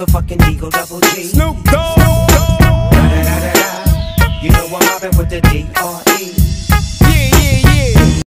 motherfucking Eagle Double G. Snoop Dogg. You know I'm mobbing with the D.R.E.